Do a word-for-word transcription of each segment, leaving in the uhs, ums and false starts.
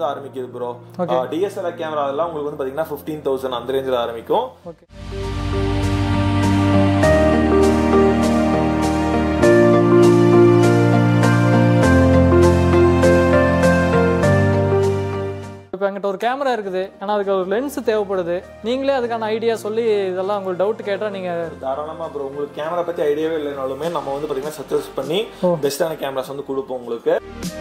இருந்து ஆரம்பிக்குது bro. DSLR camera எல்லாம் உங்களுக்கு வந்து பாத்தீங்கன்னா ஃபிஃப்டீன் தௌசண்ட் அந்த ரேஞ்சில் ஆரம்பிக்கும். இப்போ எங்கிட்ட ஒரு கேமரா இருக்குது, ஆனால் அதுக்கு ஒரு லென்ஸ் தேவைப்படுது. நீங்களே அதுக்கான ஐடியா சொல்லி இதெல்லாம் உங்களுக்கு டவுட் கேட்டால் நீங்கள் தாராளமாக ப்ரோ, உங்களுக்கு கேமரா பற்றி ஐடியாவே இல்லைனாலுமே நம்ம வந்து பார்த்தீங்கன்னா சஜஸ்ட் பண்ணி பெஸ்ட்டான கேமராஸ் வந்து கொடுப்போம் உங்களுக்கு.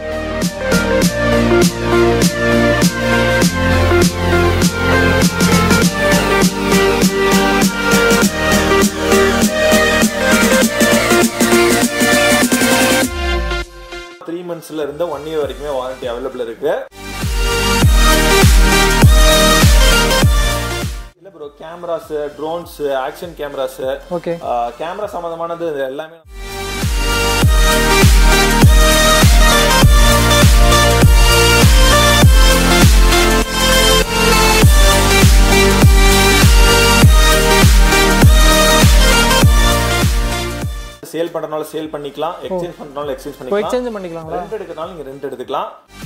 த்ரீ மந்த்ஸ்ல இருந்து ஒன் இயர் வரைக்குமே வாரண்டி அவைலபிள் இருக்கு. இல்ல bro, cameras, drones, action cameras, okay, camera சம்பந்தமானது எல்லாமே சேல் பண்றனால சேல் பண்ணிக்கலாம், எக்ஸ்சேஞ்ச் பண்றனால எக்ஸ்சேஞ்ச் பண்ணிக்கலாம். எக்ஸ்சேஞ்ச் பண்ணிக்கலாம். ரெண்ட் எடுக்கறனால நீங்க ரெண்ட் எடுத்துக்கலாம்.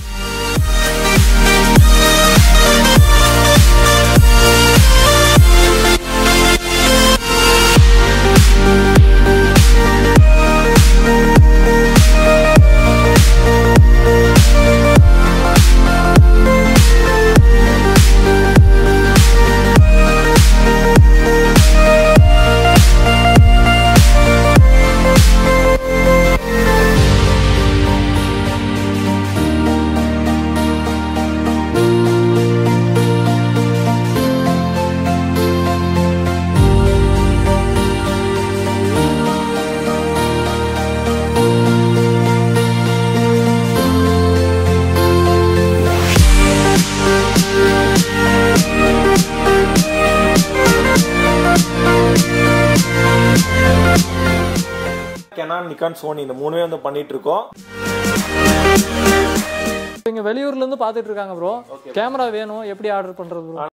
கேனான், நிக்கான், சோனி இந்த மூணுமே வந்து பண்ணிட்டு இருக்கோம். இங்க வெளியூர்ல இருந்து பாத்துட்டு இருக்காங்க ப்ரோ, கேமரா வேணும், எப்படி ஆர்டர் பண்றது ப்ரோ?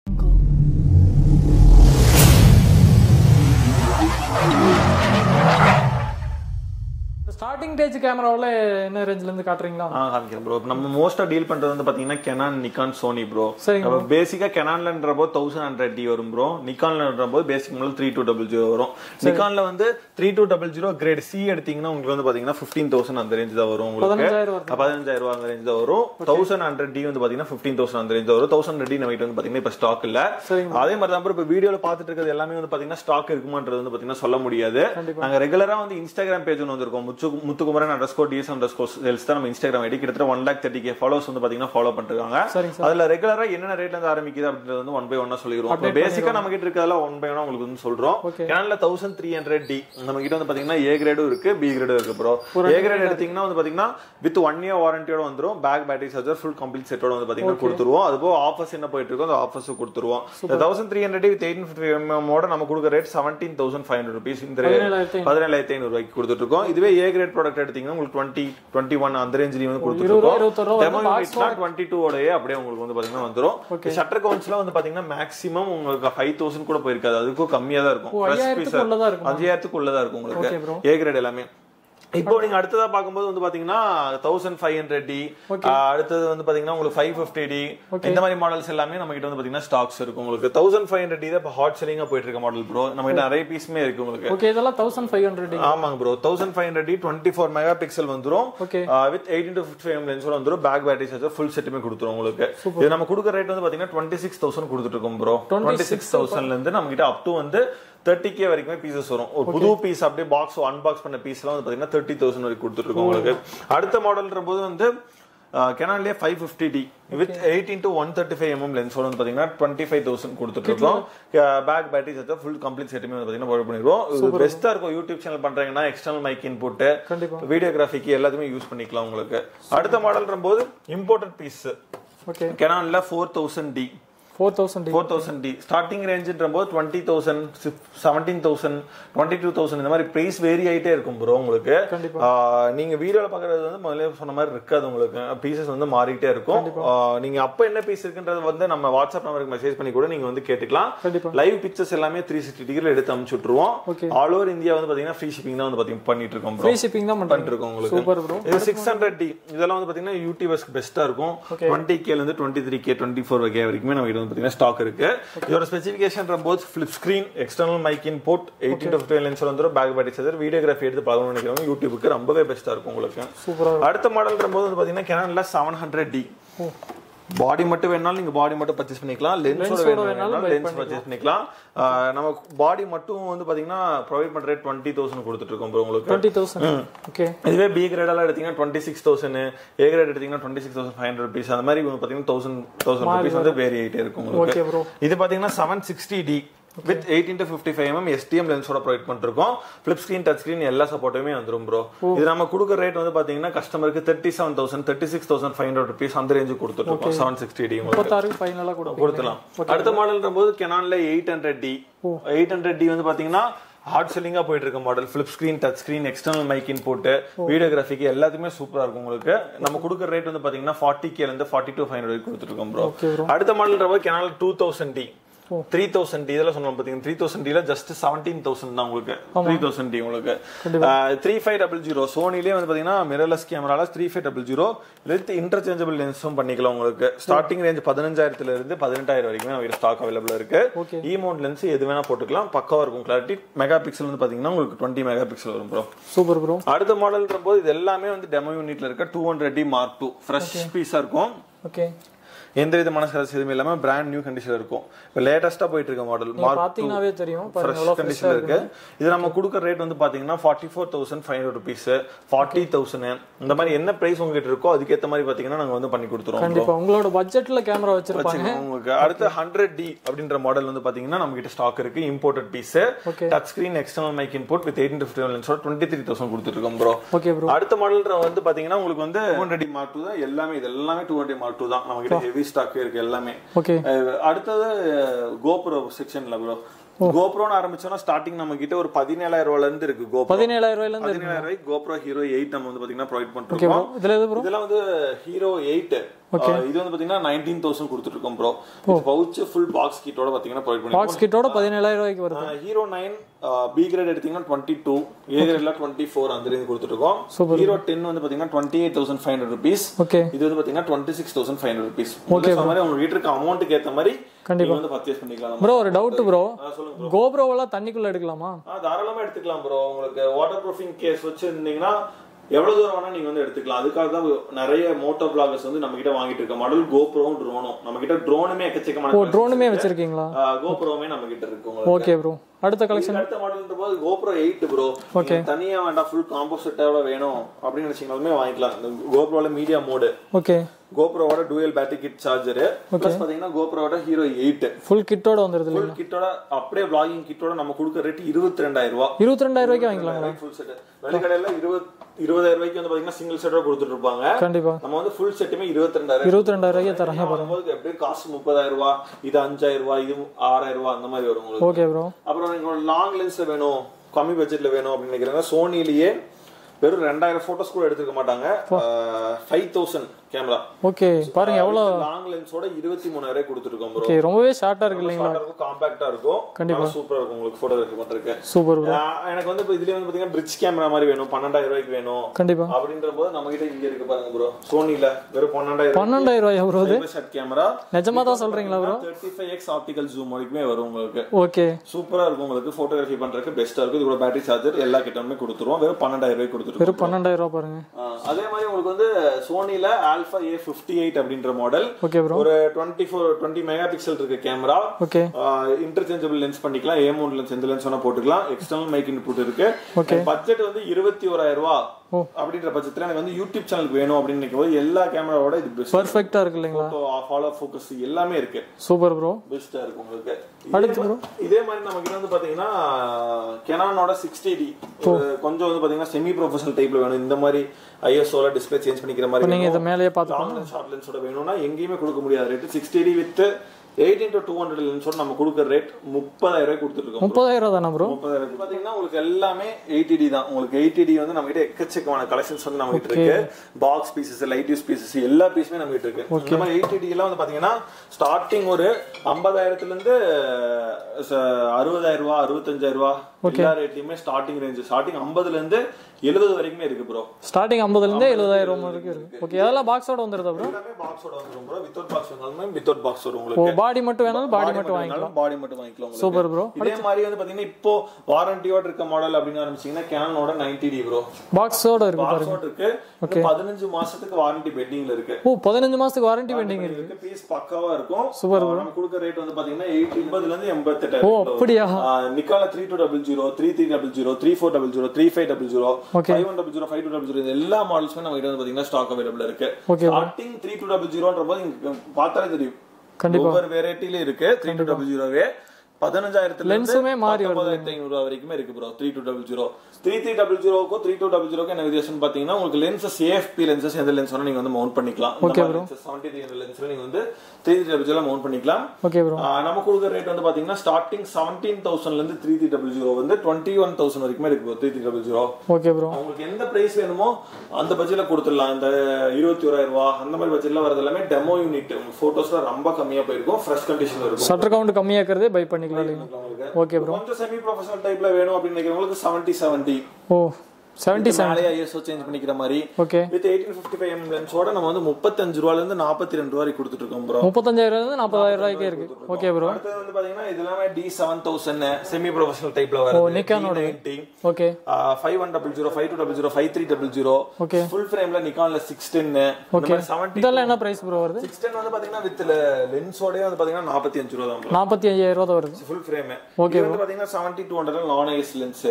ஸ்டார்டிங் ரேஞ்ச் கேமராவில் என்ன ரேஞ்சில இருந்து காட்டுறீங்களா? ஆ காமிக்கிறேன் ப்ரோ. நம்ம மோஸ்டா டீல் பண்றது வந்து பாத்தீங்கன்னா கேனான், நிக்கான், சோனி ப்ரோ. சரிங்க. பேசிக்கா கேனான்லன்ற போது தௌசண்ட் ஹண்ட்ரட் டி வரும் ப்ரோ. நிக்கான்லன்ற போது basic model three two double zero வரும். நிக்கான்ல வந்து three two double zero grade C எடுத்தீங்கன்னா உங்களுக்கு வந்து பாத்தீங்கன்னா பிப்டீன் தௌசண்ட் அந்த ரேஞ்ச் தான் வரும். உங்களுக்கு பதினஞ்சாயிரம் ரூபாய் அந்த ரேஞ்ச் தான் வரும். தௌசண்ட் ஹண்ட்ரட் டி வந்து பாத்தீங்கன்னா பிப்டீன் தௌசண்ட் அந்த ரேஞ்ச் வரும். தௌசண்ட் ஹண்ட்ரட் டி நம்ம வந்து பாத்தீங்கன்னா இப்ப ஸ்டாக் இல்ல. அதே மாதிரி தான் இப்ப வீடியோல பாத்துட்டு இருக்கிறது எல்லாமே வந்து பாத்தீங்கன்னா ஸ்டாக் இருக்குமான்றது வந்து பாத்தீங்கன்னா சொல்ல முடியாது. நாங்க ரெகுலரா வந்து இன்ஸ்டாகிராம் பேஜ் ஒன்று வந்திருக்கோம், Muthukumaran underscore DS underscore sales தான் நம்ம இன்ஸ்டாகிராம் ஐடி. கிட்டத்தட்ட one lakh thirty K followers வந்து பாத்தீங்கன்னா ஃபாலோ பண்ணிருக்காங்க. அதுல ரெகுலரா என்னென்ன ரேட்ல இருந்து ஆரம்பிக்குது அப்படின்றது வந்து ஒன் பை ஒன்னா சொல்லிடுவோம். பேசிக்கா நம்ம கிட்ட இருக்கிறதுல ஒன் பை ஒன்னா உங்களுக்கு வந்து சொல்றோம். கேனான்ல தௌசண்ட் த்ரீ ஹண்ட்ரட் டி நம்ம கிட்ட வந்து பாத்தீங்கன்னா ஏ கிரேடும் இருக்கு, பி கிரேடும் இருக்கு ப்ரோ. ஏ கிரேட் எடுத்தீங்கன்னா வந்து பாத்தீங்கன்னா வித் ஒன் இயர் வாரண்டியோட வந்துரும். Bag battery charger full complete செட்டோட வந்து பாத்தீங்கன்னா கொடுத்துருவோம். அது போக ஆஃபர்ஸ் என்ன போயிட்டு இருக்கோ அந்த ஆஃபர்ஸ் கொடுத்துருவோம். Thousand three hundred with eighteen fifty எம்எம்மோட நம்ம கொடுக்குற rate seventeen thousand five hundred rupees. இந்த பதினேழாயிரத்தி ஐநூறு ரூபாய்க்கு கொடுத்துட்டு இருக்கோம். இதுவே ஏ கிரேட் ப்ராடக்ட் எடுத்தீங்கன்னா உங்களுக்கு டுவெண்ட்டி டுவெண்ட்டி ஒன் அந்த ரேஞ்சிலையும் வந்து கொடுத்துருக்கோம். டுவெண்ட்டி டூ ஓடயே அப்படியே உங்களுக்கு வந்து பாத்தீங்கன்னா வந்துரும். ஷட்டர் கவுண்ட்ஸ்ல வந்து பாத்தீங்கன்னா மேக்ஸிமம் உங்களுக்கு ஃபைவ் தௌசண்ட் கூட போயிருக்காது, அதுக்கும் கம்மியா தான் இருக்கும். அஞ்சாயிரத்துக்குள்ளதான் இருக்கும் உங்களுக்கு ஏ கிரேட் எல்லாமே. இப்போ நீங்க அடுத்ததா பாக்கும்போது வந்து பாத்தீங்கன்னா தௌசண்ட் ஃபைவ் ஹண்ட்ரட் டி, அடுத்தது வந்து பாத்தீங்கன்னா உங்களுக்கு ஃபைவ் பிப்டி டி, இந்த மாதிரி மாடல்ஸ் எல்லாமே நம்ம கிட்ட வந்து பாத்தீங்கன்னா ஸ்டாக்ஸ் இருக்கு. உங்களுக்கு தௌசண்ட் ஃபைவ் ஹண்ட்ரட் டி தான் இப்போ ஹாட் செல்லிங்கா போயிட்டு இருக்க மாடல் ப்ரோ. நம்ம கிட்ட நிறைய பீஸ்மே இருக்கு உங்களுக்கு. ஓகே, இதெல்லாம் தௌசண்ட் ஃபைவ் ஹண்ட்ரட். ஆமாங்க bro, thousand five hundred D twenty four megapixel வந்துரும். With eighteen to fifty five லென்ஸோட வந்துரும். பேக் பேட்டரி சார்ஜர் ஃபுல் செட்டுமே கொடுத்துரும் உங்களுக்கு. இது நம்ம கொடுக்குற ரேட் வந்து பாத்தீங்கன்னா டுவெண்ட்டி சிக்ஸ் தௌசண்ட் கொடுத்துட்டு இருக்கோம் ப்ரோ. டுவெண்ட்டி சிக்ஸ் தௌசண்ட்ல இருந்து நம்ம கிட்ட அப் டு வந்து தேர்ட்டி கே வரைக்குமே பீசஸ் வரும். ஒரு புது பீஸ் அப்படியே பாக்ஸ் அன்பாக்ஸ் பண்ண பீஸ் எல்லாம் வந்து பாத்தீங்கன்னா தேர்ட்டி தௌசண்ட் வரைக்கும் கொடுத்துட்டு இருக்கோம் உங்களுக்கு. அடுத்த மாடல்ன்ற போது வந்து கேனான்லயே five fifty D with eighteen to one thirty five MM லென்ஸோட வந்து பாத்தீங்கன்னா டுவெண்ட்டி ஃபைவ் தௌசண்ட் கொடுத்துட்டு இருக்கோம். Bag battery set full complete செட்டுமே வந்து பாத்தீங்கன்னா ப்ரொவைட் பண்ணிடுவோம். இது பெஸ்டா இருக்கும். யூடியூப் சேனல் பண்றீங்கன்னா எக்ஸ்டர்னல் மைக் இன்புட், வீடியோகிராஃபிக்கு எல்லாத்தையுமே யூஸ் பண்ணிக்கலாம் உங்களுக்கு. அடுத்த மாடல்ன்ற போது இம்போர்ட்டட் பீஸ் கேனான்ல four thousand D four thousand D four thousand D starting ரேஞ்ச்ன்றபோது twenty thousand seventeen thousand twenty-two thousand இந்த மாதிரி பிரைஸ் வேரி ஆயிட்டே இருக்கும் ப்ரோ உங்களுக்கு. நீங்க வீடியோல பாக்குறது வந்து முதல்ல சொன்ன மாதிரி இருக்காது உங்களுக்கு, பீசஸ் வந்து மாறிட்டே இருக்கும். நீங்க அப்ப என்ன பீஸ் இருக்குன்றது வந்து நம்ம வாட்ஸ்அப் நம்பருக்கு மெசேஜ் பண்ணி கூட நீங்க வந்து கேட்டுக்கலாம். லைவ் பிக்சர்ஸ் எல்லாமே three sixty டிகிரில எடுத்து அனுப்பிச்சு விட்டுருவோம். ஆல் ஓவர் இந்தியா வந்து பாத்தீங்கன்னா ஃப்ரீ ஷிப்பிங் தான் வந்து பாத்தீங்க பண்ணிட்டு இருக்கோம் ப்ரோ. ஃப்ரீ ஷிப்பிங் தான் பண்ணிட்டு இருக்கோம் உங்களுக்கு. Super bro. இது six hundred D இதெல்லாம் வந்து பாத்தீங்கன்னா யூடியூபர்ஸ்க்கு பெஸ்டா இருக்கும். twenty K ல இருந்து twenty-three K twenty-four K வரைக்கும் நம்ம கிட்ட வந்து பாத்தீங்கன்னா ஸ்டாக் இருக்கு. இதோட specification both flip screen, external mic input, eighteen to fifty lens வந்துரும், பேக் பேட்டரி சார்ஜர், வீடியோகிராஃபி எடுத்து பழகணும்னு நினைக்கிறவங்க யூடியூப்க்கு ரொம்பவே பெஸ்டா இருக்கும் உங்களுக்கு. சூப்பரா. அடுத்த மாடல்ன்ற போது வந்து பாத்தீங்கன்னா Canonல seven hundred D பாடி மட்டும் வேணாலும் நீங்க பாடி மட்டும் பர்ச்சேஸ் பண்ணிக்கலாம், லென்ஸோட வேணாலும் லென்ஸ் பர்ச்சேஸ் பண்ணிக்கலாம். நம்ம பாடி மட்டும் வந்து பாத்தீங்கன்னா ப்ரொவைட் பண்ற ரேட் twenty thousand கொடுத்துட்டு இருக்கோம் ப்ரோ உங்களுக்கு. twenty thousand okay. இதுவே பி கிரேட் எல்லாம் எடுத்தீங்கன்னா twenty-six thousand, ஏ கிரேட் எடுத்தீங்கன்னா twenty-six thousand five hundred rupees அந்த மாதிரி பாத்தீங்கன்னா one thousand one thousand rupees வந்து வேரி ஆயிட்டே இருக்கும் உங்களுக்கு. Okay bro. இது பாத்தீங்கன்னா seven sixty D with eighteen to fifty-five millimeter S T M லென்ஸோட ப்ரொவைட் பண்ணிருக்கோம். ஃபிளிப் ஸ்கிரீன், டச் ஸ்கிரீன் எல்லா சப்போர்ட்டுமே வந்துரும் ப்ரோ. இது நம்ம கொடுக்குற ரேட் வந்து பாத்தீங்கன்னா கஸ்டமருக்கு thirty-seven thousand thirty-six thousand five hundred rupees அந்த ரேஞ்ச் கொடுத்துட்டு இருக்கோம். seven sixty D முப்பத்தாறு ஃபைனலா கொடுக்கலாம். அடுத்த மாடல்ன்ற போது Canonல eight hundred D eight hundred D வந்து பாத்தீங்கன்னா ஹார்ட் செல்லிங்கா போயிட்டு இருக்க மாடல். Flip screen, touch screen, external mic input, வீடியோகிராஃபிக்கு எல்லாத்துக்குமே சூப்பரா இருக்கும் உங்களுக்கு. நம்ம கொடுக்குற ரேட் வந்து பாத்தீங்கன்னா forty K ல இருந்து forty to five hundred கொடுத்துட்டு இருக்கோம் ப்ரோ. அடுத்த மாடல்ன்ற போது Canon two thousand D three thousand D இதெல்லாம் சொன்னோம் பாத்தீங்கன்னா three thousand D ல just seventeen thousand தான் உங்களுக்கு. three thousand D உங்களுக்கு thirty-five hundred சோனிலே வந்து பாத்தீங்கன்னா மிரர்லெஸ் கேமரால thirty-five hundred வித் இன்டர்சேஞ்சபிள் லென்ஸும் பண்ணிக்கலாம் உங்களுக்கு. ஸ்டார்டிங் ரேஞ்ச் பதினஞ்சாயிரத்துல இருந்து பதினெட்டாயிரம் வரைக்கும் நம்ம ஸ்டாக் அவைலபிளா இருக்கு. இ மவுண்ட் லென்ஸ் எது வேணா போட்டுக்கலாம், பக்காவா இருக்கும் கிளாரிட்டி. மெகா பிக்சல் வந்து பாத்தீங்கன்னா உங்களுக்கு twenty மெகா பிக்சல் வரும் ப்ரோ. Super bro. அடுத்த மாடல்ன்ற போது இது எல்லாமே வந்து டெமோ யூனிட்ல இருக்க two hundred D Mark two fresh பீஸா இருக்கும். ஓகே. எந்த விதமான சர்வீஸ் எதுவுமே இல்லாம பிராண்ட் நியூ கண்டிஷன்ல இருக்கும். இப்போ லேட்டஸ்டா போயிட்டு இருக்க மாடல் மார்க் பாத்தீங்கன்னாவே தெரியும் பாருங்க எவ்வளவு கண்டிஷன்ல இருக்கு. இது நம்ம கொடுக்குற ரேட் வந்து பாத்தீங்கன்னா forty-four thousand five hundred rupees, forty thousand இந்த மாதிரி என்ன பிரைஸ் உங்ககிட்ட இருக்கோ அதுக்கு ஏத்த மாதிரி பாத்தீங்கன்னா நாங்க வந்து பண்ணி கொடுத்துறோம். கண்டிப்பா உங்களோட பட்ஜெட்ல கேமரா வச்சிருப்பாங்க உங்களுக்கு. அடுத்து one hundred D அப்படின்ற மாடல் வந்து பாத்தீங்கன்னா நம்ம கிட்ட ஸ்டாக் இருக்கு. Imported piece, touch screen, external mic input with eighteen to fifty லென்ஸோட twenty-three thousand கொடுத்துட்டு இருக்கோம் ப்ரோ. Okay bro. அடுத்த மாடல் வந்து பாத்தீங்கன்னா உங்களுக்கு வந்து two hundred D Mark two தான். எல்லாமே இது எல்லாமே two hundred D Mark two தான். நம்ம கிட்ட ஹெவி ஸ்டாக் இருக்கு எல்லாமே. ஓகே. அடுத்தது GoPro செக்ஷன்ல ப்ரோ. GoProன்னு ஆரம்பிச்சோம்னா ஸ்டார்டிங் நம்ம கிட்ட ஒரு பதினேழாயிரம் ரூபாயில இருந்து இருக்கு. GoPro பதினேழாயிரம் ரூபாயில இருந்து பதினேழாயிரம் ரூபாய் GoPro Hero eight நம்ம வந்து பாத்தீங்கன்னா ப்ரொவைட் பண்றோம். இதுல எது ப்ரோ? இதெல்லாம் வந்து Hero eight இது வந்து பாத்தீங்கன்னா nineteen thousand கொடுத்துட்டு இருக்கோம் ப்ரோ. இது பவுச் ஃபுல் பாக்ஸ் கிட்டோட பாத்தீங்கன்னா ப்ரொவைட் பண்ணுவோம். பாக்ஸ் கிட்டோட பதினேழாயிரம் ரூபாய்க்கு வருது. Hero nine B கிரேட் எடுத்தீங்கன்னா twenty-two, A கிரேட்ல twenty-four அந்த ரேஞ்ச் கொடுத்துட்டு இருக்கோம். Hero ten வந்து பாத்தீங்கன்னா twenty-eight thousand five hundred rupees. Okay. இது வந்து பாத்தீங்கன்னா twenty-six thousand five hundred rupees. Okay. அந்த மாதிரி உங்க வீட்டுக்கு இருக்க அமௌண்ட்க்கு ஏத்த மாதிரி கண்டிப்பா வந்து பர்ச்சேஸ் பண்ணிக்கலாம். ப்ரோ ஒரு டவுட் ப்ரோ. சொல்லுங்க. GoPro எல்லாம் தண்ணிக்குள்ள எடுக்கலாமா? ஆ தாராளமா எடுத்துக்கலாம் ப்ரோ. உங்களுக்கு வாட்டர் ப்ரூஃபிங் கேஸ் வச்சிருந்தீங்கன்னா எவ்வளவு தூரம் வேணா நீங்க வந்து எடுத்துக்கலாம். அதுக்காக தான் நிறைய மோட்டோ பிளாகர்ஸ் வந்து நம்ம கிட்ட வாங்கிட்டு இருக்க மாடல் GoProவும் ட்ரோனும். நம்ம கிட்ட ட்ரோனுமே எக்கச்சக்கமான. ஓ ட்ரோனுமே வச்சிருக்கீங்களா? GoProவுமே நம்ம கிட்ட இருக்கு உங்களுக்கு. Okay bro. அடுத்த கலெக்ஷன் அடுத்த மாடல்ன்ற போது GoPro eight ப்ரோ. தனியா வேண்டாம் ஃபுல் காம்போசிட்டோட வேணும் அப்படி நினைச்சீங்கனாலுமே வாங்கிக்கலாம். இந்த GoProல மீடியா மோட். ஓகே. GoProவோட dual battery kit charger plus பாத்தீங்கன்னா GoProவோட Hero eight ஃபுல் கிட்டோட வந்துருது. ஃபுல் கிட்டோட அப்படியே vlogging கிட்டோட நம்ம கொடுக்க ரேட் இருபத்தி ரெண்டாயிரம் ரூபாய். இருபத்தி ரெண்டாயிரம் ரூபாய்க்கு வாங்கிக்கலாம் ஃபுல் செட். வெளிக்கடையில இருபதாயிரம் ரூபாய்க்கு வந்து பாத்தீங்கன்னா சிங்கிள் செட்டோட கொடுத்துட்டு இருப்பாங்க. கண்டிப்பா நம்ம வந்து ஃபுல் செட்டுமே இருபத்தி ரெண்டாயிரம் இருபத்தி ரெண்டாயிரம் ரூபாய்க்கு தரங்க பாருங்க. அப்படியே காஸ்ட் முப்பதாயிரம் ரூபாய், இது அஞ்சாயிரம் ரூபாய், இது ஆறாயிரம் ரூபாய் அந்த மாதிரி வரும் உங்களுக்கு. Okay bro. அப்புறம் நீங்க லாங் லென்ஸ்ல வேணும், கம்மி பட்ஜெட்ல வேணும் அப்படின்னு நினைக்கிறீங்க, சோனிலேயே வெறும் ரெண்டாயிரம் போட்டோஸ் கூட எடுத்துக்க மாட்டாங்க. five thousand camera. ஓகே பாருங்க எவ்வளவு லாங் லென்ஸோட இருபத்தி மூணாயிரம் கொடுத்துருக்கோம் ப்ரோ. ஓகே ரொம்பவே ஷார்ட்டா இருக்கு இல்லீங்களா? காம்பாக்ட்டா இருக்கும். கண்டிப்பா சூப்பரா இருக்கும் உங்களுக்கு போட்டோகிராஃபி பண்றதுக்கு. Super bro. எனக்கு வந்து இப்போ இதுலயே வந்து பாத்தீங்கன்னா பிரிட்ஜ் கேமரா மாதிரி வேணும், பன்னிரண்டாயிரம் ரூபாய்க்கு வேணும். கண்டிப்பா அப்படின்றபோது நம்ம கிட்ட இங்க இருக்கு பாருங்க ப்ரோ. சோனில வெறும் பன்னிரண்டாயிரம் பன்னிரண்டாயிரம் ரூபாய் ப்ரோ. இது ஷார்ட் கேமரா. நிஜமா தான் சொல்றீங்களா bro? thirty-five x optical zoom வரைக்குமே வரும் உங்களுக்கு. ஓகே சூப்பரா இருக்கும் உங்களுக்கு. போட்டோகிராஃபி பண்றதுக்கு பெஸ்டா இருக்கும். இதோட பேட்டரி சார்ஜர் எல்லா கிட்டமே கொடுத்துருவோம். வெறும் பன்னிரண்டாயிரம் ரூபாய்க்கு கொடுத்துருவோம். வெறும் பன்னிரண்டாயிரம் ரூபாய் பாருங்க. அதே மாதிரி உங்களுக்கு வந்து சோனில ஆல்பா A fifty-eight அப்படின்ற மாடல். Okay bro. ஒரு twenty-four twenty மெகா பிக்சல் இருக்கு கேமரா. ஓகே. இன்டர்சேஞ்சபிள் லென்ஸ் பண்ணிக்கலாம். ஏ மவுண்ட் லென்ஸ் எந்த லென்ஸ் வேணா போட்டுக்கலாம். எக்ஸ்டர்னல் மைக் இன்புட் இருக்கு. ஓகே. பட்ஜெட் வந்து இருபத்தி ஓராயிரம் ரூபாய் அப்படின்ற பட்சத்துல எனக்கு வந்து யூடியூப் சேனலுக்கு வேணும் அப்படின்னு நினைக்கும்போது எல்லா கேமராவோட இது பெஸ்ட் பெர்ஃபெக்ட்டா இருக்கு இல்லைங்களா ஃபாலோ ஃபோக்கஸ் எல்லாமே இருக்கு சூப்பர் ப்ரோ பெஸ்டா இருக்கு உங்களுக்கு அடுத்து ப்ரோ இதே மாதிரி நமக்கு வந்து பாத்தீங்கன்னா Canonோட சிக்ஸ்டி டி கொஞ்சம் வந்து பாத்தீங்கன்னா செமி ப்ரொஃபஷனல் டைப்ல வேணும் இந்த மாதிரி ஐஎஸ்ஓல டிஸ்ப்ளே சேஞ்ச் பண்ணிக்கிற மாதிரி நீங்க இத மேலேயே பாத்துக்கலாம் லாங் ஷார்ட் லென்ஸோட வேணும்னா எங்கேயுமே கொடுக்க முடியாது rate sixty D with eighteen to two hundred லென்ஸோட நம்ம கொடுக்குற ரேட் முப்பதாயிரம் ரூபாய் கொடுத்துட்டு இருக்கோம் முப்பதாயிரம் தானே ப்ரோ முப்பதாயிரம் பாத்தீங்கன்னா உங்களுக்கு எல்லாமே எயிட்டி டி தான் உங்களுக்கு எயிட்டி டி வந்து நம்ம கிட்ட எக்கச்சக்கமான கலெக்ஷன்ஸ் வந்து நம்ம கிட்ட இருக்கு box pieces light use pieces எல்லா பீஸுமே நம்ம கிட்ட இருக்கு இந்த மாதிரி எயிட்டி டி எல்லாம் வந்து பாத்தீங்கன்னா ஸ்டார்டிங் ஒரு ஐம்பதாயிரத்துல இருந்து அறுபதாயிரம் ரூபாய் அறுபத்தஞ்சாயிரம் ரூபாய் எல்லா ரேட்லயுமே ஸ்டார்டிங் ரேஞ்ச் ஸ்டார்டிங் ஐம்பதுல இருந்து எழுபது வரைக்குமே இருக்கு ப்ரோ ஸ்டார்டிங் ஐம்பதுல இருந்து எழுபதாயிரம் வரைக்கும் இருக்கு ஓகே அதெல்லாம் பாக்ஸோட வந்துருதா ப்ரோ எல்லாமே பாக்ஸோட வந்துரும் ப்ரோ வித்அவுட் பாக்ஸ் வந்தாலும் வித்அவுட் பாக்ஸ் வரும் உங்களுக்கு பாடி மட்டும் வேணாலும் பாடி மட்டும் வாங்கிக்கலாம் பாடி மட்டும் வாங்கிக்கலாம் சூப்பர் ப்ரோ இதே மாதிரி வந்து பாத்தீங்கன்னா இப்போ வாரண்டியோட இருக்க மாடல் அப்படினு ஆரம்பிச்சீங்கன்னா Canonோட நைன்டி டி ப்ரோ பாக்ஸோட இருக்கு பாருங்க பாக்ஸோட இருக்கு ஓகே பதினஞ்சு மாசத்துக்கு வாரண்டி பெண்டிங்ல இருக்கு ஓ பதினஞ்சு மாசத்துக்கு வாரண்டி பெண்டிங் இருக்கு பீஸ் பக்காவா இருக்கும் சூப்பர் ப்ரோ நம்ம கொடுக்க ரேட் வந்து பாத்தீங்கன்னா எண்பதுல இருந்து எண்பத்தெட்டு ஓ அப்படியே நிக்கால three two double zero three three double zero three four double zero three five double zero five one double zero five two double zero எல்லா மாடல்ஸ்மே நம்ம கிட்ட வந்து பாத்தீங்கன்னா ஸ்டாக் அவைலபிள் இருக்கு ஸ்டார்டிங் த்ரீ டூ டபுள் ஜீரோன்ற போது பார்த்தாலே தெரியும் கண்டிப்பா ஒவ்வொரு வெரைட்டில இருக்கு த்ரீ டூ டபுள் ஜீரோவே பதினஞ்சாயிரத்துல லென்ஸுமே மாறி வருது பதினெட்டாயிரத்து ஐநூறு ரூபாய் வரைக்கும் இருக்கு bro three two double zero three three double ஜீரோக்கு த்ரீ டூ டபுள் ஜீரோக்கு என்ன வித்தியாசம் பாத்தீங்கன்னா உங்களுக்கு லென்சஸ் ஏஎஃப்பி லென்சஸ் எந்த லென்ஸ் வேணா நீங்க வந்து மவுண்ட் பண்ணிக்கலாம் ஓகே ப்ரோ செவன்டி த்ரீ லென்ஸ்ல நீங்க வந்து three three double zero mount பண்ணிக்கலாம் ஓகே ப்ரோ நம்ம கொடுக்குற ரேட் வந்து பாத்தீங்கன்னா ஸ்டார்டிங் செவன்டீன் தௌசண்ட்ல இருந்து த்ரீ த்ரீ டபுள் ஜீரோ வந்து டுவெண்ட்டி ஒன் தௌசண்ட் வரைக்கும் இருக்கு bro three three double zero okay bro உங்களுக்கு எந்த பிரைஸ் வேணுமோ அந்த பட்ஜெட்ல கொடுத்துடலாம் இந்த இருபத்தி ஓராயிரம் ரூபாய் அந்த மாதிரி பட்ஜெட்ல வரது எல்லாமே டெமோ யூனிட் உங்களுக்கு போட்டோஸ்ல ரொம்ப கம்மியா போயிருக்கும் ஃப்ரெஷ் கண்டிஷன்ல இருக்கும் ஷட்டர் கவுண்ட் கம்மியா இருக்கிறதே பை பண்ணிக்கலாம் ஓகே ப்ரோ கொஞ்சம் செமி ப்ரொஃபஷனல் டைப்ல வேணும் அப்படின்னு நினைக்கிறவங்களுக்கு seventy seventy oh seventy seven ISO change பண்ணிக்கிற மாதிரி okay with eighteen fifty five M லென்ஸோட நம்ம வந்து முப்பத்தஞ்சு ரூபாயில இருந்து நாற்பத்தி ரெண்டு ரூபாய் கொடுத்துட்டு இருக்கோம் ப்ரோ முப்பத்தஞ்சாயிரம் இருந்து நாற்பதாயிரம் ரூபாய்க்கு இருக்கு ஓகே ப்ரோ அடுத்து வந்து பாத்தீங்கன்னா இதெல்லாமே D seven thousand semi professional டைப்ல வருது ஓ நிக்கானோட okay five one double zero five two double zero five three double zero okay full ஃப்ரேம்ல நிக்கான்ல சிக்ஸ் டென் ஓகே இதெல்லாம் என்ன பிரைஸ் ப்ரோ வருது சிக்ஸ் டென் வந்து பாத்தீங்கன்னா வித் லென்ஸோட வந்து பாத்தீங்கன்னா நாற்பத்தி அஞ்சு ரூபா தான் நாற்பத்தி ஐயாயிரம் ரூபாய் வருது ஃபுல் ஃப்ரேம் ஓகே வந்து பாத்தீங்கன்னா seventy two hundred non IS lens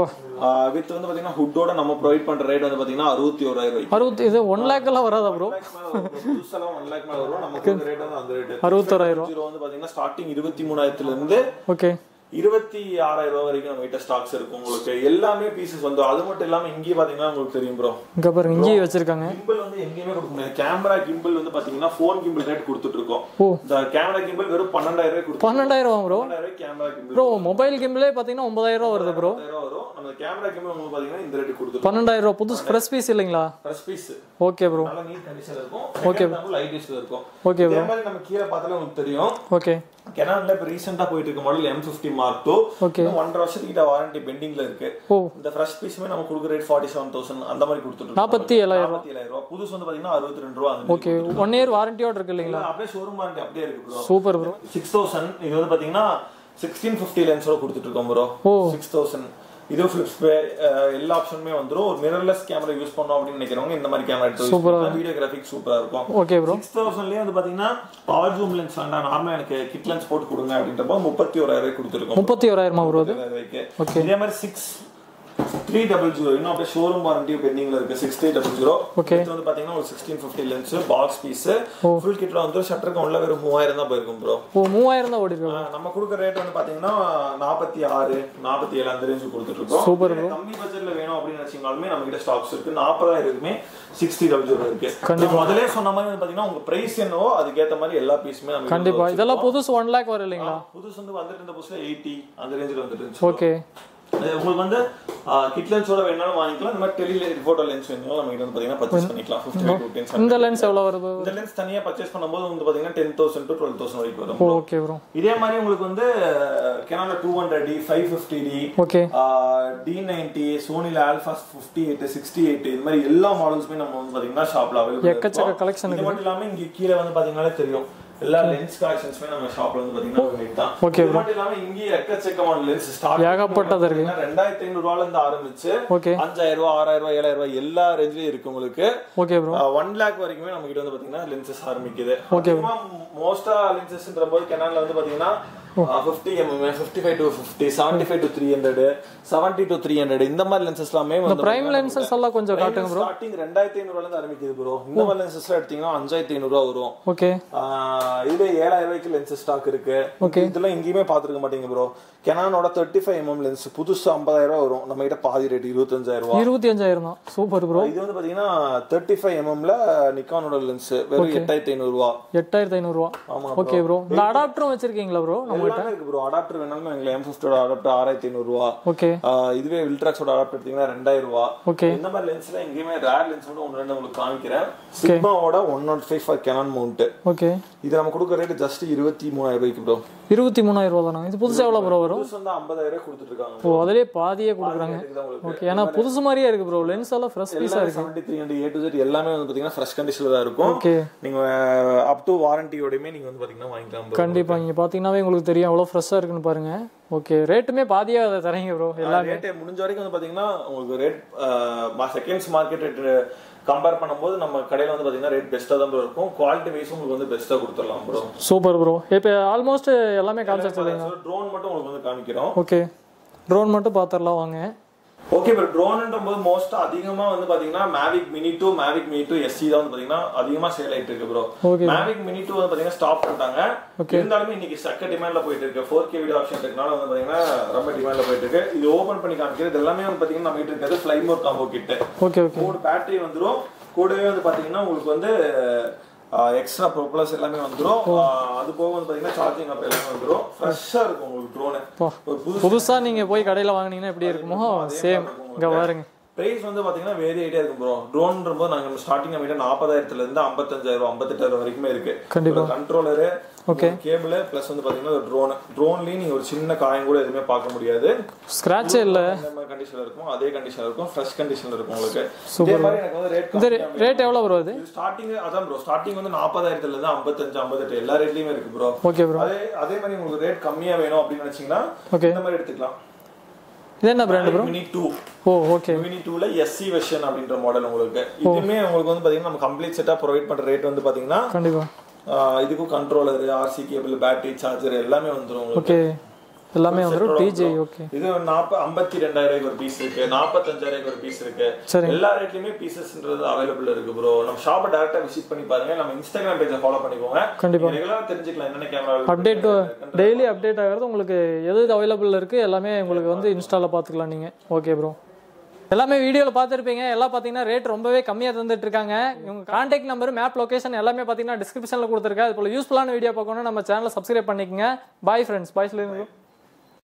with வந்து பாத்தீங்கன்னா ஹுட்டோட நம்ம ப்ரொவைட் பண்ற ரேட் வந்து பாத்தீங்கன்னா அறுபத்தி ஓராயிரம் ரூபாய் அறுபத்தி இது ஒன் லேக் எல்லாம் வராதா ப்ரோ புதுசெல்லாம் ஒன் லேக் மேல வரும் நமக்கு ரேட் வந்து அந்த ரேட் அறுபத்தோராயிரம் ரூபாய் வந்து பாத்தீங்கன்னா ஸ்டார்டிங் இருபத்தி மூணாயிரத்துல இருந்து ஓகே இருபத்தி ஆறாயிரம் ரூபாய் வரைக்கும் நம்ம கிட்ட ஸ்டாக்ஸ் இருக்கு உங்களுக்கு எல்லாமே பீசஸ் வந்து அது மட்டும் இல்லாம இங்கே பாத்தீங்கன்னா உங்களுக்கு தெரியும் ப்ரோ இங்க பாருங்க இங்கே வச்சிருக்காங்க கிம்பிள் வந்து எங்கேயுமே கொடுக்க முடியாது கேமரா கிம்பிள் வந்து பாத்தீங்கன்னா போன் கிம்பிள் ரேட் கொடுத்துட்டு இருக்கோம் இந்த கேமரா கிம்பிள் வெறும் பன்னெண்டாயிரம் ரூபாய் கொடுத்து பன்னெண்டாயிரம் bro camera gimbal bro mobile கிம்பிளே பாத்தீங்கன்னா ஒன்பதாயிரம் ரூபாய் வருது ப்ரோ வரும் நம்ம கேமரா கிம்பிள் உங்களுக்கு பாத்தீங்கன்னா இந்த ரேட் கொடுத்து பன்னெண்டாயிரம் ரூபாய் புது ஃப்ரெஷ் பீஸ் இல்லீங்களா ஃப்ரெஷ் பீஸ் ஓகே ப்ரோ நல்ல நீட் கண்டிஷன்ல இருக்கும் ஓகே லைட் யூஸ்ல இருக்கும் ஓகே ப்ரோ இந்த மாதிரி நம்ம கீழ பார்த்தாலே உங்களுக்கு தெரியும் ஓகே Canonல இப்ப ரீசன்ட்டா போயிட்டு இருக்க மாடல் M fifty mark two okay ஒன்றரை வருஷத்துக்கிட்ட வாரண்டி பெண்டிங்ல இருக்கு இந்த ஃப்ரெஷ் பீஸ்மே நம்ம கொடுக்குற ரேட் ஃபார்ட்டி செவன் தௌசண்ட் அந்த மாதிரி கொடுத்துட்டு நாற்பத்தி ஏழாயிரம் ரூபாய் புதுசு வந்து பாத்தீங்கன்னா அறுபத்தி ரெண்டு ரூபாய் ஓகே ஒன் இயர் வாரண்டியோட இருக்கு இல்லீங்களா அப்படியே ஷோரூம் வாரண்டி அப்படியே இருக்கு bro super bro six thousand இது வந்து பாத்தீங்கன்னா சிக்ஸ்டீன் ஃபிஃப்டி லென்ஸோட கொடுத்துட்டு இருக்கோம் ப்ரோ சிக்ஸ் தௌசண்ட் இது ஃபிளிப்ஸ் எல்லா ஆப்ஷனுமே வந்துரும் ஒரு மிரர்லெஸ் கேமரா யூஸ் பண்ணோம் அப்படின்னு நினைக்கிறவங்க இந்த மாதிரி கேமரா எடுத்து யூஸ் பண்ணா வீடியோ கிராஃபிக்ஸ் சூப்பரா இருக்கும் ஓகே ப்ரோ சிக்ஸ் தௌசண்ட்லயே வந்து பாத்தீங்கன்னா பவர் ஜூம் லென்ஸ் வேண்டாம் நார்மலா எனக்கு கிட் லென்ஸ் போட்டு கொடுங்க அப்படின்றப்ப முப்பத்தி ஓராயிரம் ரூபாய் கொடுத்துருக்கோம் முப்பத்தி ஓராயிரம் ப்ரோ ஓகே இதே மாதிரி சிக்ஸ் த்ரீ டபுள் ஜீரோ இன்னும் அப்படியே ஷோரூம் வாரண்டி பெண்டிங்ல இருக்கு six three double zero okay இது வந்து பாத்தீங்கன்னா ஒரு sixteen fifty lens box piece full கிட்ல வந்து ஷட்டர் கவுண்ட்ல வெறும் மூவாயிரம் தான் போயிருக்கும் ப்ரோ ஓ மூவாயிரம் தான் ஓடி இருக்கு நம்ம கொடுக்குற ரேட் வந்து பாத்தீங்கன்னா நாற்பத்தி ஆறு நாற்பத்தி ஏழு அந்த ரேஞ்ச் கொடுத்துட்டு இருக்கோம் சூப்பர் ப்ரோ கம்மி பட்ஜெட்ல வேணும் அப்படின்னு நினைச்சீங்கனாலுமே நம்ம கிட்ட ஸ்டாக்ஸ் இருக்கு நாற்பதாயிரம் இருக்குமே சிக்ஸ்டி டபுள் ஜீரோ இருக்கு முதல்ல சொன்ன மாதிரி வந்து பாத்தீங்கன்னா உங்க பிரைஸ் என்னவோ அதுக்கேற்ற மாதிரி எல்லா பீஸுமே நம்ம கண்டிப்பா இதெல்லாம் புதுசு ஒன் லேக் வரும் இல்லீங்களா புதுசு வந்து வந்துட்டு இருந்த புதுசுல எயிட்டி அந்த ரேஞ்சில் வந்துட்டு இருந்துச்சு ஓகே உங்களுக்கு வந்து கிட் லென்ஸோட வேணாலும் வாங்கிக்கலாம் இந்த மாதிரி டெலி ஃபோட்டோ லென்ஸ் வேணாலும் நம்ம கிட்ட வந்து பாத்தீங்கன்னா பர்ச்சேஸ் பண்ணிக்கலாம் ஃபிஃப்டி இந்த லென்ஸ் எவ்வளவு வருது இந்த லென்ஸ் தனியா பர்ச்சேஸ் பண்ணும்போது வந்து பாத்தீங்கன்னா ten thousand to twelve thousand வரைக்கும் வரும் ஓகே ப்ரோ இதே மாதிரி உங்களுக்கு வந்து Canonல two hundred D five fifty D okay D ninety சோனில alpha fifty eight sixty eight இந்த மாதிரி எல்லா மாடல்ஸுமே நம்ம வந்து பாத்தீங்கன்னா ஷாப்ல அவைலபிள் எக்கச்சக்க கலெக்ஷன் இது மட்டும் இல்லாம இங்க கீழ வந்து பாத்தீங்கன்னாலே தெரியும் எல்லா லென்ஸ் கலெக்ஷன்ஸ்மே நம்ம ஷாப்ல வந்து பாத்தீங்கன்னா யூனிட் தான் ஓகே இது மட்டும் இல்லாம இங்க எக்கச்சக்கமான லென்ஸ் ஸ்டார்ட் ஏகப்பட்டது இருக்கு ரெண்டாயிரத்தி ஐநூறு ரூபாயில இருந்து ஆரம்பிச்சு ஓகே அஞ்சாயிரம் ரூபாய் ஆறாயிரம் ரூபாய் ஏழாயிரம் ரூபாய் எல்லா ரேஞ்சிலயும் இருக்கு உங்களுக்கு ஓகே ப்ரோ ஒன் லேக் வரைக்குமே நம்ம கிட்ட வந்து பாத்தீங்கன்னா லென்சஸ் ஆரம்பிக்குது ஓகே மோஸ்டா லென்சஸ்ன்ற போது Canonல வந்து பாத்தீங்கன்னா fifty MM fifty five to fifty seventy five to three hundred seventy to three hundred இந்த மாதிரி லென்சஸ் எல்லாமே வந்து பிரைம் லென்சஸ் எல்லாம் கொஞ்சம் காட்டுங்க ப்ரோ. ஸ்டார்டிங் ரெண்டாயிரத்தி ஐநூறு ரூபாயில இருந்து ஆரம்பிக்குது ப்ரோ. இந்த மாதிரி லென்சஸ் எல்லாம் எடுத்தீங்கன்னா அஞ்சாயிரத்தி ஐநூறு ரூபா வரும். ஓகே. இதுல ஏழாயிரம் ரூபாய்க்கு லென்சஸ் ஸ்டாக் இருக்கு. இதெல்லாம் எங்கேயுமே பாத்துருக்க மாட்டீங்க ப்ரோ. கெனானோட தேர்ட்டி ஃபைவ் எம்எம் லென்ஸ் புதுசு ஐம்பதாயிரம் ரூபாய் வரும். நம்ம கிட்ட பாதி ரேட் இருபத்தஞ்சாயிரம் ரூபாய். இருபத்தி அஞ்சாயிரம் தான். Super bro. இது வந்து பாத்தீங்கன்னா தேர்ட்டி ஃபைவ் எம்எம்ல நிக்கானோட லென்ஸ் வெறும் எட்டாயிரத்தி ஐநூறு ரூபாய். எட்டாயிரத்தி ஐநூறு ரூபாய். ஆமா. Okay bro. இந்த அடாப்டரும் வச்சிருக்கீங்களா ப்ரோ? நம்ம கிட்ட இருக்கு ப்ரோ. அடாப்டர் வேணாலும் எங்க எம் ஃபிஃப்டி ஓட அடாப்டர் ஆறாயிரத்தி ஐநூறு ரூபாய். ஓகே. இதுவே வில்ட்ராக்ஸோட அடாப்டர் எடுத்தீங்கன்னா ரெண்டாயிரம் ரூபாய். ஓகே. இந்த மாதிரி லென்ஸ்ல எங்கேயுமே ரேர் லென்ஸ் வந்து ஒன்னு ரெண்டு உங்களுக்கு காமிக்கிறேன். சிக்மாவோட one nought five for Canon mount. Okay. இது நம்ம கொடுக்குற ரேட் ஜஸ்ட் இருபத்தி மூணாயிரம் ரூபாய்க்கு ப்ரோ. இருபத்தி மூணாயிரம் ரூபாய் தானா? இது புதுசா எவ்வளவு ப்ரோ வரும்? புதுசு வந்து ஐம்பதாயிரம் ரூபாய் கொடுத்துட்டு இருக்காங்க. ஓ, அதிலே பாதியே கொடுக்குறாங்க. ஓகே. ஏன்னா புதுசு மாதிரியே இருக்கு ப்ரோ. லென்ஸ் எல்லாம் ஃப்ரெஷ் பீஸா இருக்கு. Seventy three hundred A to Z எல்லாமே வந்து பாத்தீங்கன்னா ஃப்ரெஷ் கண்டிஷன்ல தான் இருக்கும். ஓகே. நீங்க அப் டு வாரண்டியோடமே நீங்க வந்து பாத்தீங்கன்னா வாங்கிக்கலாம் ப்ரோ. கண்டிப்பா. இங்க பாத்தீங்கன்னாவே உங்களுக்கு தெரியும் எவ்வளவு ஃப்ரெஷ்ஷா இருக்குன்னு பாருங்க. ஓகே. ரேட்டுமே பாதியா அதை தரீங்க ப்ரோ. எல்லாமே ரேட் முடிஞ்ச வரைக்கும் வந்து பாத்தீங்கன்னா உங்களுக்கு rate seconds market rate compare பண்ணும்போது நம்ம கடையில வந்து பாத்தீங்கன்னா ரேட் பெஸ்டா தான் இருக்கும். குவாலிட்டி வைஸ் உங்களுக்கு வந்து பெஸ்டா கொடுத்துடலாம் ப்ரோ. Super bro. இப்போ ஆல்மோஸ்ட் எல்லாமே காமிச்சிருக்கீங்க. ட்ரோன் மட்டும் உங்களுக்கு வந்து காமிக்கிறோம். ஓகே. ட்ரோன் மட்டும் பாத்துறலாம் வாங்க. Okay bro. ட்ரோன்ன்றபோது மோஸ்ட் அதிகமா வந்து பாத்தீங்கன்னா Mavic Mini two Mavic Mini two S C தான் வந்து பாத்தீங்கன்னா அதிகமா சேல் ஆயிட்டு இருக்கு ப்ரோ. Mavic Mini டூ வந்து பாத்தீங்கன்னா ஸ்டாப் பண்ணிட்டாங்க. இருந்தாலுமே இன்னைக்கு சக்க டிமாண்ட்ல போயிட்டு இருக்கு. ஃபோர் கே வீடியோ ஆப்ஷன் இருக்கனால வந்து பாத்தீங்கன்னா ரொம்ப டிமாண்ட்ல போயிட்டு இருக்கு. இது ஓபன் பண்ணி காமிக்கிறது எல்லாமே வந்து பாத்தீங்கன்னா நம்ம கிட்ட இருக்கிறது fly more combo kit. Okay okay. மூணு பேட்டரி வந்துரும். கூடவே வந்து பாத்தீங்கன்னா உங்களுக்கு வந்து எக்ஸ்ட்ரா ப்ரோப்ளஸ் எல்லாமே வந்துரும். அது போக வந்து பாத்தீங்கன்னா சார்ஜிங் அப் எல்லாமே வந்துரும். ஃப்ரெஷ்ஷா இருக்கும் உங்களுக்கு ட்ரோன். புதுசா நீங்க போய் கடையில வாங்குனீங்கன்னா எப்படி இருக்குமோ சேம் இங்க பாருங்க. பிரைஸ் வந்து பாத்தீங்கன்னா வேரி ஐடியா இருக்கும் ப்ரோ. ட்ரோன்ற போது நாங்க ஸ்டார்டிங் நம்ம ஐம்பதாயிரத்துல இருந்து ஐம்பத்தஞ்சாயிரம் ஐம்பத்தெட்டாயிரம் வரைக்குமே இருக்கு. கண்டிப்பா. கண்ட்ரோலரு, ஓகே, கேபிள் பிளஸ் வந்து பாத்தீங்கன்னா ட்ரோன். ட்ரோன்லயே நீங்க ஒரு சின்ன காயம் கூட எதுவுமே பார்க்க முடியாது. ஸ்கிராட்ச் இல்ல. நம்ம கண்டிஷன்ல இருக்கும். அதே கண்டிஷன்ல இருக்கும். ஃப்ரெஷ் கண்டிஷன்ல இருக்கும் உங்களுக்கு. இதே மாதிரி எனக்கு வந்து ரேட் இந்த ரேட் எவ்வளவு ப்ரோ? அது ஸ்டார்டிங் அதான் ப்ரோ. ஸ்டார்டிங் வந்து நாற்பதாயிரத்துல இருந்து ஐம்பத்தஞ்சு ஐம்பத்தெட்டு எல்லா ரேட்லயுமே இருக்கு ப்ரோ. Okay bro. அதே அதே மாதிரி உங்களுக்கு ரேட் கம்மியா வேணும் அப்படின்னு நினைச்சீங்கன்னா இந்த மாதிரி எடுத்துக்கலாம். இது என்ன brand bro? Mini two. Oh okay. Mini two ல எஸ்சி வெர்ஷன் அப்படிங்கற மாடல் உங்களுக்கு. இதுமே உங்களுக்கு வந்து பாத்தீங்கன்னா நம்ம கம்ப்ளீட் செட்டா ப்ரொவைட் பண்ற ரேட் வந்து பாத்தீங்கன்னா கண்டிப்பா இதுக்கு controller, RC cable, battery, charger எல்லாமே வந்துரும் உங்களுக்கு. ஓகே. எல்லாமே வந்துரும். DJ okay. இது ஐம்பத்தி ரெண்டாயிரம் ரூபாய்க்கு ஒரு பீஸ் இருக்கு. நாற்பத்தஞ்சாயிரம் ரூபாய்க்கு ஒரு பீஸ் இருக்கு. எல்லா ரேட்லயுமே பீசஸ்ன்றது அவைலபிள் இருக்கு ப்ரோ. நம்ம ஷாப்பை டைரக்டா விசிட் பண்ணி பாருங்க. நம்ம இன்ஸ்டாகிராம் பேஜை ஃபாலோ பண்ணிக்கோங்க. கண்டிப்பா ரெகுலரா தெரிஞ்சுக்கலாம் என்னென்ன கேமரா அப்டேட் டெய்லி அப்டேட் ஆகிறது உங்களுக்கு எது எது அவைலபிள் இருக்கு எல்லாமே உங்களுக்கு வந்து இன்ஸ்டால பாத்துக்கலாம் நீங்க. Okay bro. எல்லாமே வீடியோவில் பார்த்துருப்பீங்க. எல்லாம் பார்த்தீங்கன்னா ரேட் ரொம்பவே கம்மியாக தந்துட்டு இருக்காங்க. இவங்க கான்டாக்ட் நம்பர், மேப் லொகேஷன் எல்லாமே பார்த்தீங்கன்னா டிஸ்கிரிப்ஷனில் கொடுத்துருக்கேன். அது போல யூஸ்ஃபுல்லான வீடியோ பார்க்கணும் நம்ம சேனலை சப்ஸ்கிரைப் பண்ணிக்கங்க. Bye friends. பாய் சொல்லுங்க.